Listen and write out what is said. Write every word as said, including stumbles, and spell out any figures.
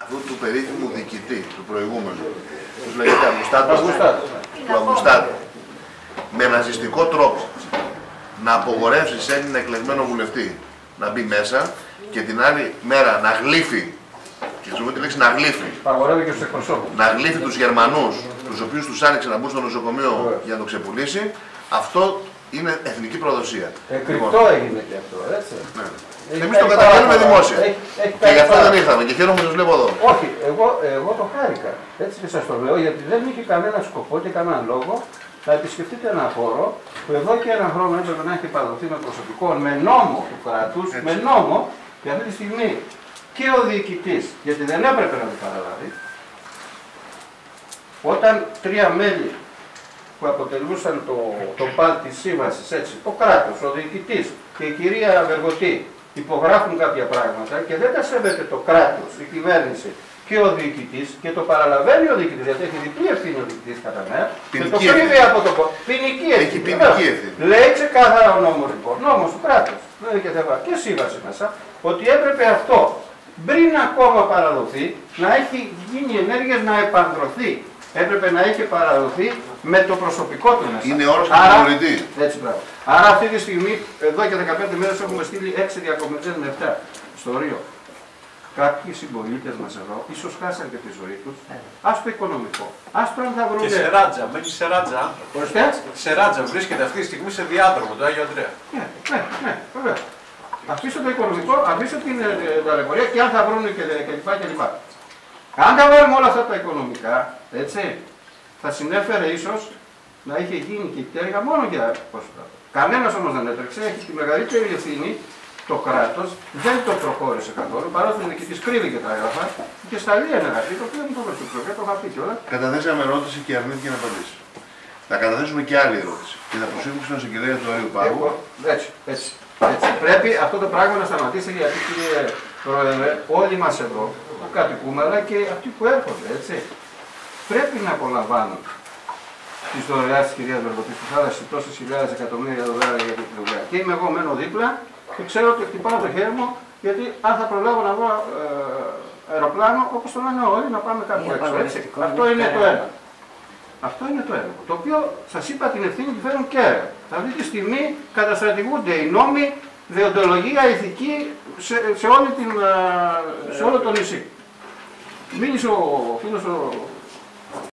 αυτού του περίφημου διοικητή, του προηγούμενου, τους λέγεται Αυγουστάτο, με ναζιστικό τρόπο να απογορεύσει σε Έλληνα εκλεγμένο βουλευτή να μπει μέσα και την άλλη μέρα να γλύφει, και χρησιμοποιεί τη λέξη να γλύφει, και στους εκπροσώπους, να γλύφει τους Γερμανούς, τους οποίους τους άνοιξε να μπουν στο νοσοκομείο yeah. για να το ξεπουλήσει, αυτό είναι εθνική προδοσία. Εκρυπτό έγινε και αυτό, έτσι. Ναι. Εμείς το καταλαβαίνουμε δημόσια. Έχει, έχει και γι' αυτό δεν ήρθαμε και χαίρομαι που σας βλέπω εδώ. Όχι, εγώ, εγώ το χάρηκα. Έτσι και σας το λέω, γιατί δεν είχε κανένα σκοπό και κανένα λόγο να επισκεφτείτε ένα χώρο που εδώ και ένα χρόνο έπρεπε να έχει παραδοθεί με προσωπικό, με νόμο του κράτους, με νόμο, και αυτή τη στιγμή και ο διοικητής, γιατί δεν έπρεπε να το παραλάβει, όταν τρία μέλη που αποτελούσαν το, το παλ της σύμβασης, έτσι, το κράτος, ο διοικητής και η κυρία Βεργοτή υπογράφουν κάποια πράγματα και δεν τα σέβεται το κράτος, η κυβέρνηση και ο διοικητής, και το παραλαβαίνει ο διοικητής, γιατί έχει διπλή ευθύνη ο διοικητής κατά μέρα, και το κρύβει από το πόδι. Ποινική ευθύνη. Λέει ξεκάθαρα ο νόμος, λοιπόν, νόμος του κράτους, δηλαδή και, και σύμβαση μέσα, ότι έπρεπε αυτό πριν ακόμα παραδοθεί να έχει γίνει ενέργειες να επανδρωθεί. Έπρεπε να είχε παραδοθεί με το προσωπικό του μέσα. Είναι όρος κατηγορητή. Έτσι, μπράβο. Άρα αυτή τη στιγμή, εδώ και δεκαπέντε μέρες έχουμε στείλει έξι διακομιτές με επτά στο Ρίο. Κάποιοι συμπολίτες μας εδώ, ίσως χάσαν και τη ζωή τους, ας το οικονομικό. Ας το αν θα βρουν. Και σε Ράτζα, μένει σε Ράτζα. Ορίστε. Σε Ράτζα βρίσκεται αυτή τη στιγμή σε διάδρομο, το Άγιο Ανδρέα. Ναι, ναι, ναι, βέβαια. Αφήστε το οικονομικό, αφήστε την ταλαιπωρία και αν θα βρουν κλπ. Αν τα βάλουμε όλα αυτά τα οικονομικά, έτσι, θα συνέφερε ίσως να είχε γίνει και η πτέρυγα μόνο για ποσοστά. Κανένας όμως δεν έτρεξε, έχει τη μεγαλύτερη ευθύνη το κράτος, δεν το προχώρησε καθόλου, παρότι είναι και της κρύβει και τα έγραφα, και στα λίγα εργαστή, το οποίο μου το βρήκε, το είχα πει κιόλας. Καταθέσαμε ερώτηση και αρνήθηκε να απαντήσει. Θα καταθέσουμε και άλλη ερώτηση και θα προσφύγουμε στην εισαγγελέα του Αριού Πάγου. Έτσι, έτσι, έτσι. Πρέπει αυτό το πράγμα να σταματήσει, γιατί κύριε Πρόεδρε, όλοι μας εδώ που κατοικούμε, αλλά και αυτοί που έρχονται, έτσι, πρέπει να απολαμβάνουν τις δωρεάς της κυρίας Βεργοτής που θα δώσει τόσες χιλιάδες εκατομμύρια δολάρια για την δουλειά. Και είμαι εγώ μένω δίπλα και ξέρω ότι χτυπάω το χέρι μου, γιατί αν θα προλάβω να βγω ε, αεροπλάνο, όπως το λένε όλοι, να πάμε κάπου έξω. Έτσι. Αυτό είναι το ένα. Αυτό είναι το έργο. Το οποίο σας είπα την ευθύνη τη φέρουν και αυτή τη στιγμή καταστρατηγούνται οι νόμοι, δεοντολογία, ηθική σε, σε, όλη την, σε όλο το νησί. Μίλησε ο φίλος ο